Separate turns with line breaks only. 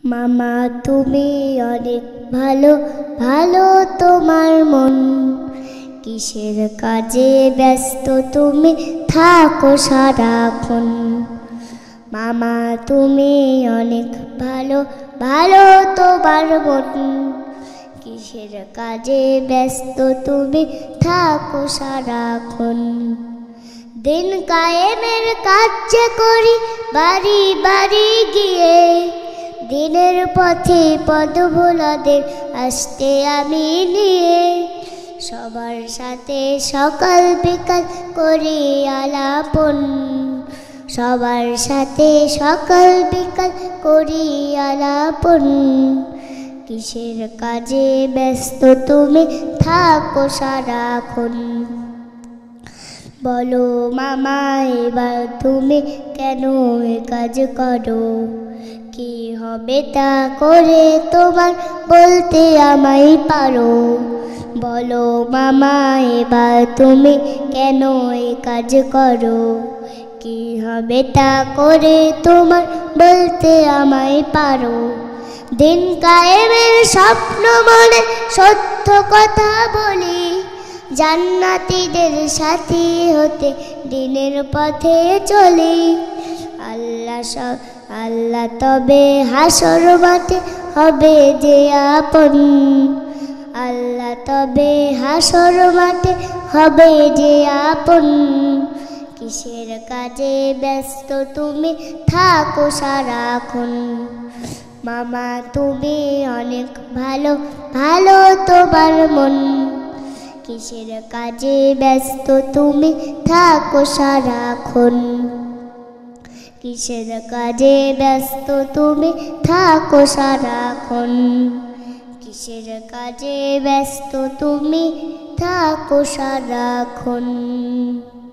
মামা তুমি অনেক ভালো, ভালো তোমার মন। কিসের কাজে ব্যস্ত তুমি থাকো সারাক্ষণ। মামা তুমি অনেক ভালো, ভালো তোমার মন। কিসের কাজে ব্যস্ত তুমি থাকো সারাক্ষণ। দিন কায়েমের কাজ যে করি বাড়ি বাড়ি গিয়ে, দিনের পথে পদভোলাদের আসতে আমি নিয়ে। সবার সাথে সকাল বিকাল করি আলাপন, সবার সাথে সকাল বিকাল করি আলাপন। কিসের কাজে ব্যস্ত তুমি থাকো সারাক্ষণ। বলো মামা এবার তুমি কেন এ কাজ করো? কি হবে তা করে তোমার বলতে আমায় পারো? বলো মামা এবার তুমি কেন এ কাজ করো? কি হবে তা করে তোমার বলতে আমায় পারো? দিন কায়েমের স্বপ্ন মনে সত্য কথা বলি, জান্নাতীদের সাথী হতে দিনের পথে চলি। আল্লাহ তবে হাসর মাঠে হবে যে আপন, আল্লাহ তবে হাসর মাঠে হবে যে আপন। কিসের কাজে ব্যস্ত তুমি থাকো সারাক্ষণ। মামা তুমি অনেক ভালো, ভালো তোমার মন। কিসের কাজে ব্যস্ত তুমি থাকো সারাক্ষণ। কিসের কাজে ব্যস্ত তুমি থাকো সারাক্ষণ। কিসের কাজে ব্যস্ত তুমি থাকো সারাক্ষণ।